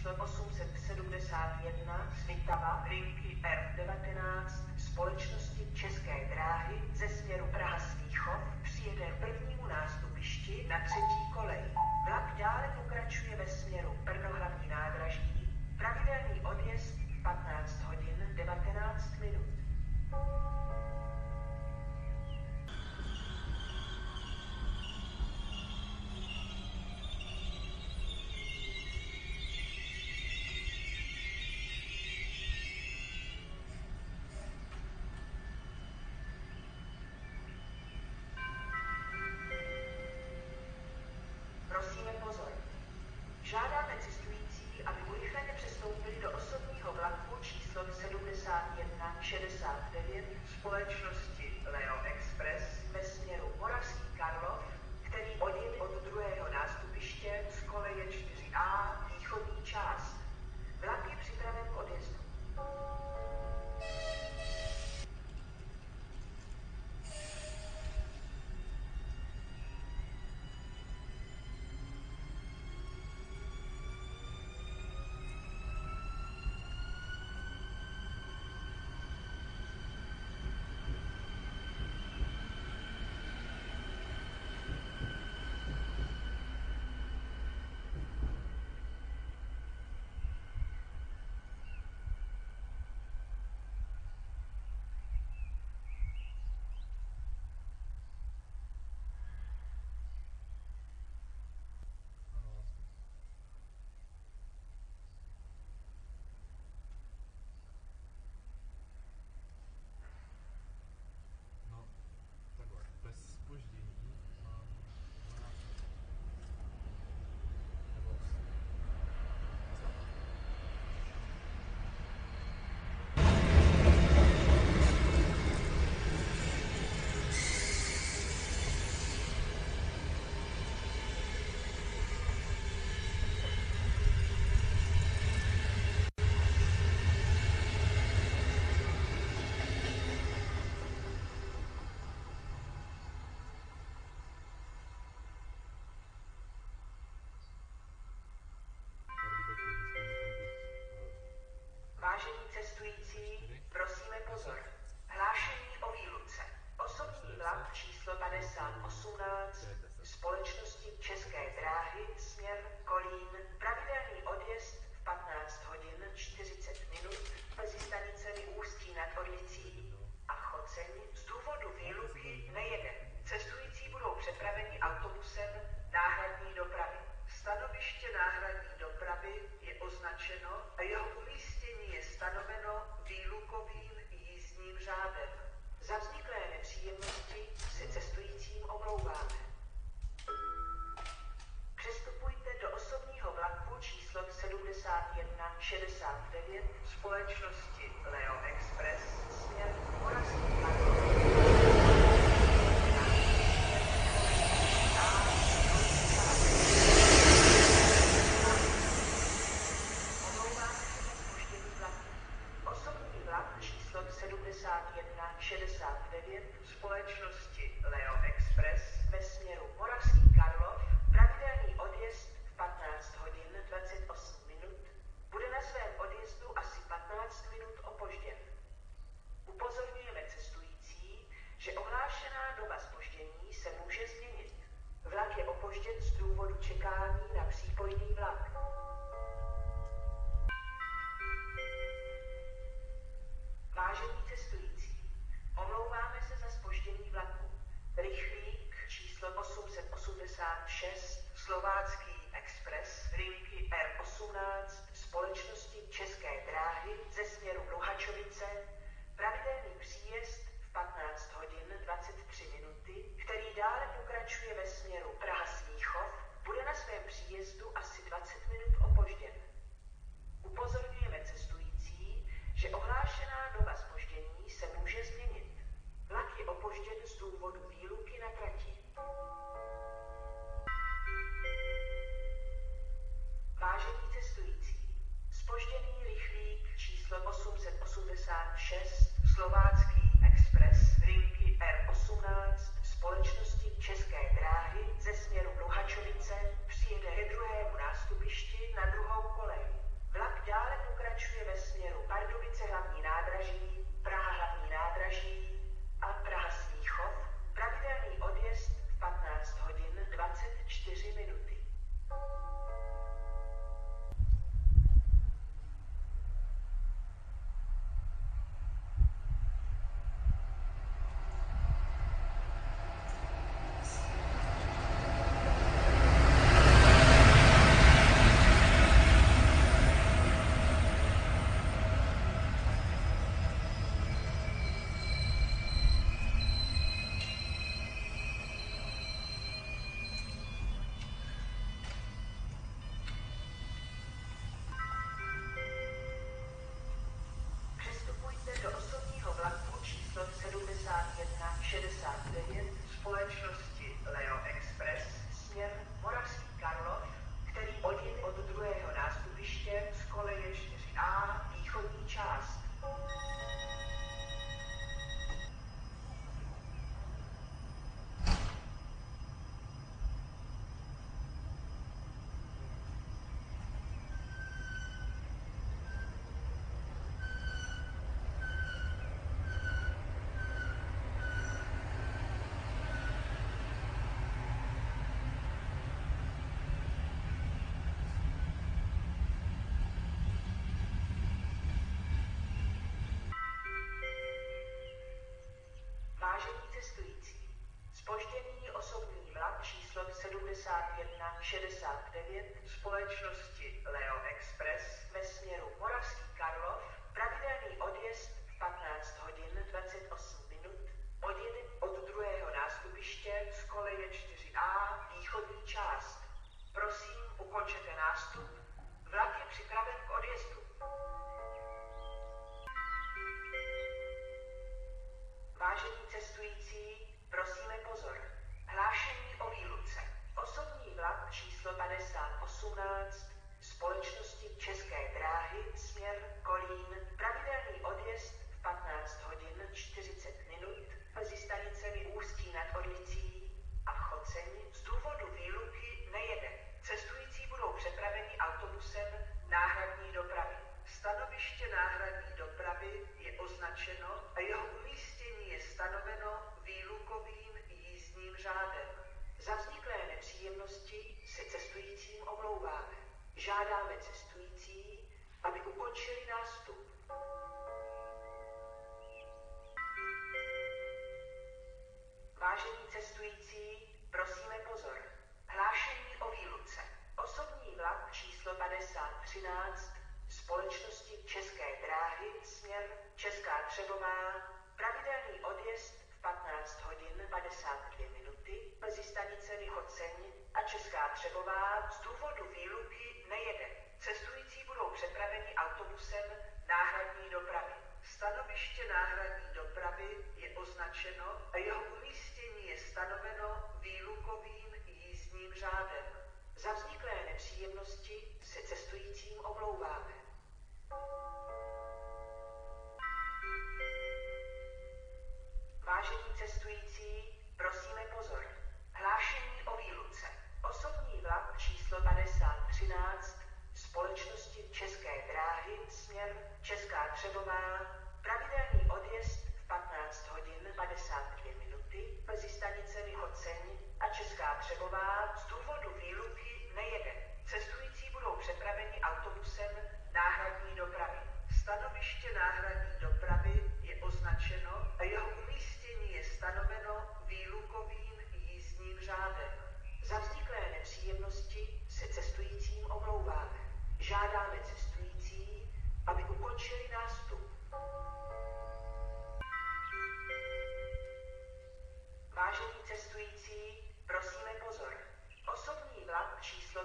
číslo 871 Svitava linky R19 společnosti České dráhy ze směru Praha-Smíchov přijede k prvnímu nástupišti na třetí kolej. Vlak dále pokračuje ve směru Brno-Hlavní nádraží, pravidelný odjezd 15 hodin 19 minut. Prosíme pozor. Žádáme cestující, aby urychleně přestoupili do osobního vlaku číslo 7169 společnosti Leo Express ve směru Moravský Karlov, který odjede od druhého nástupiště z koleje 4A východní část. Vlak je připraven k odjezdu. Vážení cestující, prosíme pozor. Hlášení o výluce. Osobní vlak číslo 5018 společnosti České dráhy směr Kolín, pravidelný odjezd v 15 hodin 40 minut mezi stanicemi Ústí nad Orlicí a Choceň z důvodu výluky nejede. Cestující budou přepraveni autobusem náhradní dopravy. Stanoviště náhradní dopravy je označeno a jeho umístění je stanoveno výlukovým jízdním řádem. Za vzniklé nepříjemnosti se cestujícím omlouváme. Přestupujte do osobního vlaku číslo 7169 společnosti Leo Express směr Moravský Karlov. Osobní vlak číslo 7169 společnosti Leo Express ve směru Moravský Karlov, pravidelný odjezd v 15 hodin 28 minut, bude na svém odjezdu asi 15 minut opožděn. Upozorňujeme cestující, že ohlášená doba zpoždění se může změnit. Vlak je opožděn z důvodu čekání na přípojný vlak. Vážení cestující, omlouváme se za zpoždění vlaku. Rychlík číslo 886 Slovácký Express linky R18 společnosti České dráhy ze směru Luhačovice, pravidelný příjezd v 15 hodin 23 minuty, který dále pokračuje ve směru Praha-Smíchov, bude na svém příjezdu asi 20 minut opožděn. Upozorňujeme cestující, že ohlášená doba zpoždění se může změnit. Vlak je opožděn z důvodu výluky na trati. Vážení cestující, zpoždění Zpožděný osobní vlak číslo 7169 společnosti Leo Express ve směru Moravský Karlov, pravidelný odjezd v 15 hodin 28 minut, odjede od druhého nástupiště z koleje 4A východní část. Prosím, ukončete nástup. Vlak je připraven k odjezdu. Vážení cestující, prosíme pozor. Hlášení o výluce. Osobní vlak číslo 5018 společnosti České dráhy směr Kolín, pravidelný odjezd v 15 hodin 40 minut mezi stanicemi Ústí nad Orlicí a Choceň z důvodu výluky nejede. Cestující budou přepraveni autobusem náhradní dopravy. Stanoviště náhradní dopravy je označeno a jeho umístění je stanoveno výlukovým jízdním řádem. Za vzniklé nepříjemnosti se cestujícím omlouváme. Žádáme cestující, aby ukončili nástup. Vážení cestující, prosíme pozor. Hlášení o výluce. Osobní vlak číslo 5013 společnosti České dráhy směr Česká Třebová, pravidelný odjezd v 15 hodin 52 minuty mezi stanicemi Choceň a Česká Třebová z důvodu výluky nejede. Cestující budou přepraveni autobusem náhradní dopravy. Stanoviště náhradní dopravy je označeno a jeho umístění je stanoveno výlukovým jízdním řádem. Za vzniklé nepříjemnosti se cestujícím omlouváme. Vážení cestující, prosíme pozor. Hlášení o výluce. Osobní vlak číslo 5013 společnosti České dráhy směr Česká Třebová, pravidelný odjezd v 15 hodin 52 minuty mezi stanicemi Choceň a Česká Třebová z důvodu výluky nejede. Cestující budou přepraveni autobusem náhradní dopravy. Stanoviště náhradní dopravy je označeno a jeho umístění je stanoveno výlukovým jízdním řádem. Za vzniklé nepříjemnosti se cestujícím omlouváme. Žádáme cestující, aby ukončili nástup. Vážení cestující, prosíme pozor. Osobní vlak číslo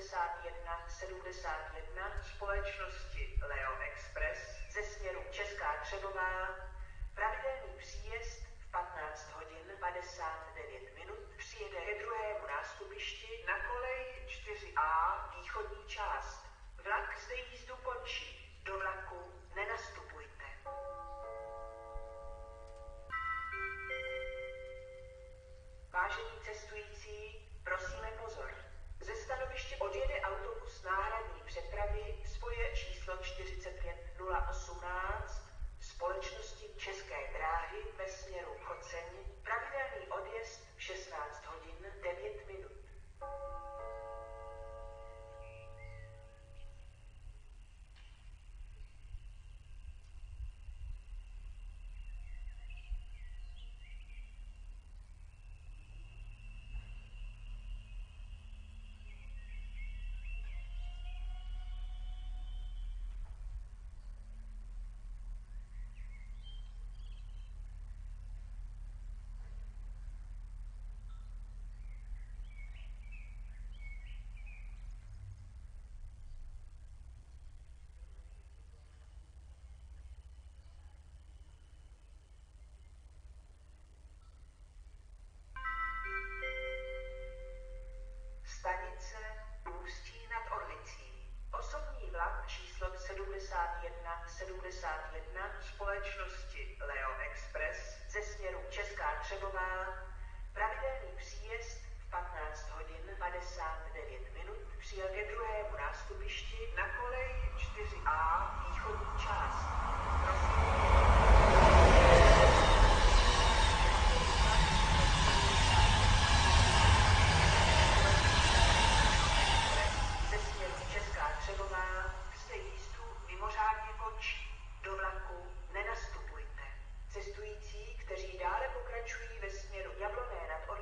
7171 společnosti Leo Express ze směru Česká Třebová, pravidelný příjezd v 15 hodin 59 minut přijede ke druhému nástupišti na koleji 4A východní část. Vlak zde jízdu končí. Do vlaku nenastupujte. Vážení cestující, prosíme pozor. Ze stanoviště odjede autobus náhradní přepravy spoje číslo 45018 společnosti České dráhy ve směru Choceň, pravidelný odjezd v 16 hodin 9 minut. Stanice Ústí nad Orlicí. Osobní vlak číslo 7171 společnosti Leo Express ze směru Česká Třebová, pravidelný příjezd v 15 hodin 59 minut přijel ke druhému nástupišti na koleji 4A východní část. Zde jízdu mimořádně končí. Do vlaku nenastupujte. Cestující, kteří dále pokračují ve směru Jabloné nad Orlicí,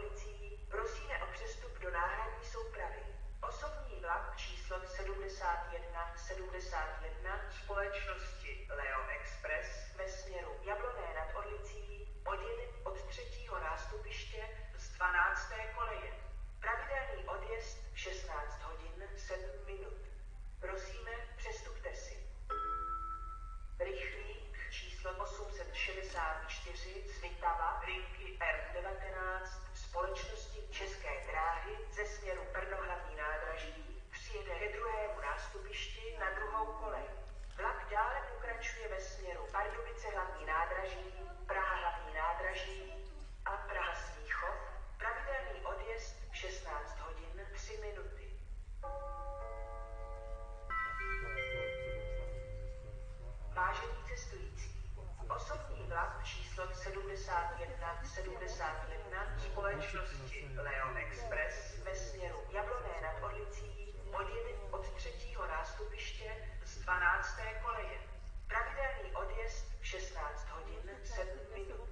společnosti Leo Express ve směru Jablonné nad Orlicí odjede od 3. nástupiště z 12. koleje. Pravidelný odjezd v 16 hodin 7 minut.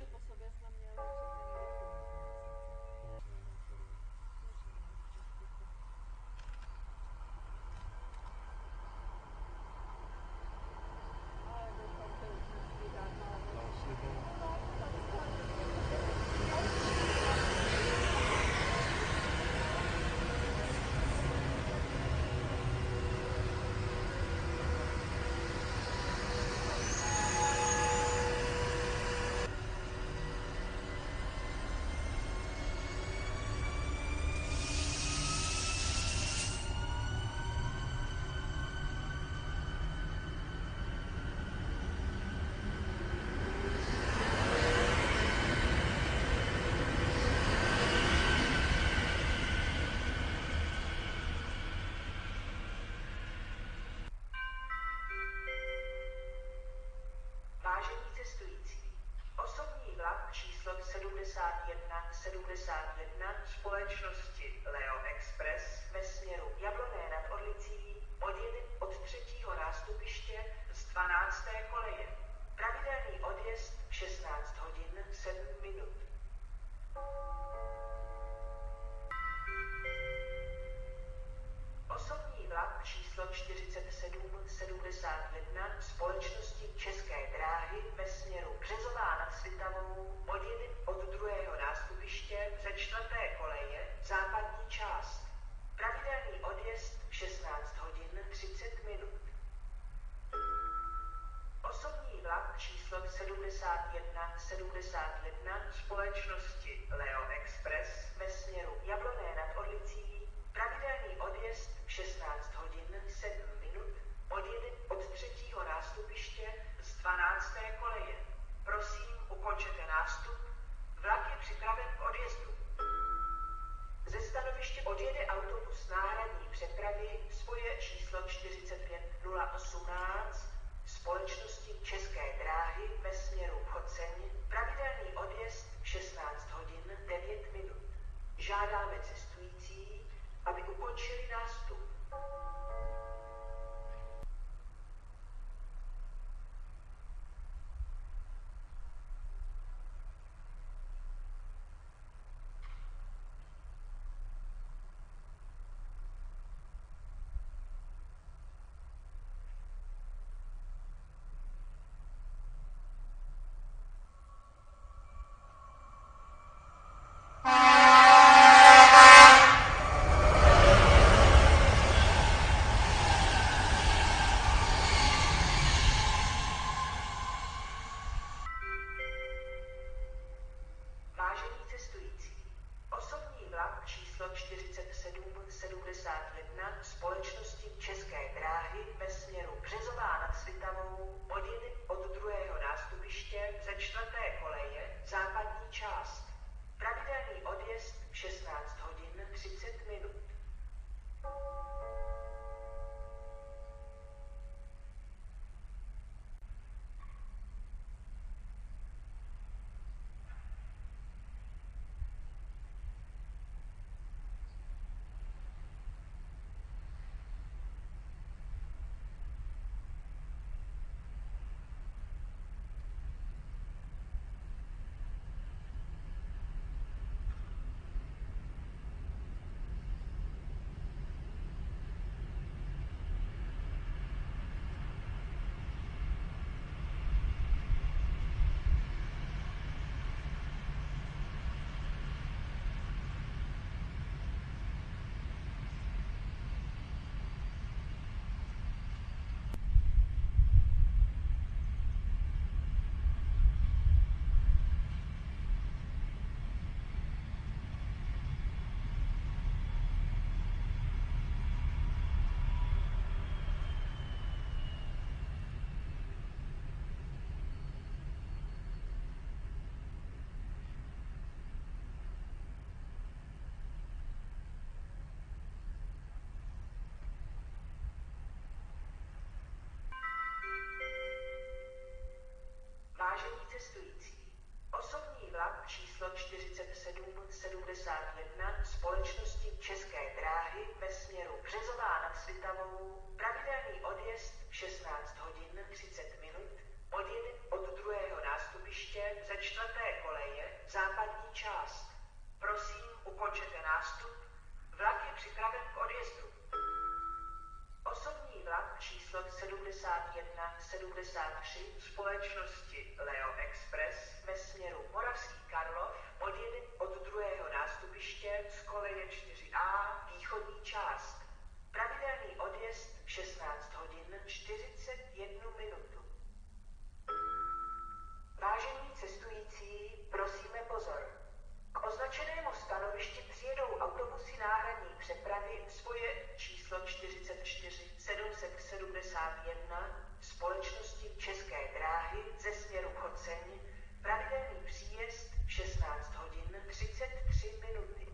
Vážení cestující, osobní vlak číslo 7171 společnosti Leo Express ve směru Jablonné nad Orlicí odjede od 3. nástupiště z 12. koleje. Pravidelný odjezd v 16 hodin 7 minut. Osobní vlak číslo 4771 společnosti České dráhy ve směru Březová nad Svitavou odjede od 2. nástupiště ze 4. koleje západní část. Pravidelný odjezd v 16 hodin 30 minut. Osobní vlak číslo 7171 společnosti Leo Express ve směru Jablonné nad Orlicí pravidelný odjezd v 16 hodin 7 minut odjede od 3. nástupiště z 12. koleje. Prosím, ukončete nástup. Vlak je připraven k odjezdu. Ze stanoviště odjede autobus náhradní přepravy spoje číslo 45018 společnosti České dráhy ve směru Choceň, pravidelný odjezd v 16 hodin 9 minut. Žádáme cestující, aby ukončili nástup. 73 společnosti Leo Express ve směru Moravský Karlov odjede od druhého nástupiště z koleje 4A východní část. Pravidelný odjezd 16 hodin 41 minutu. Vážení cestující, prosíme pozor. K označenému stanovišti přijedou autobusy náhradní přepravy svoje číslo 44 771 společnosti České dráhy ze směru Choceň, pravidelný příjezd 16 hodin 33 minuty.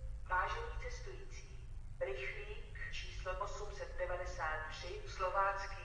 Vážení cestující, rychlík číslo 893 Slovácký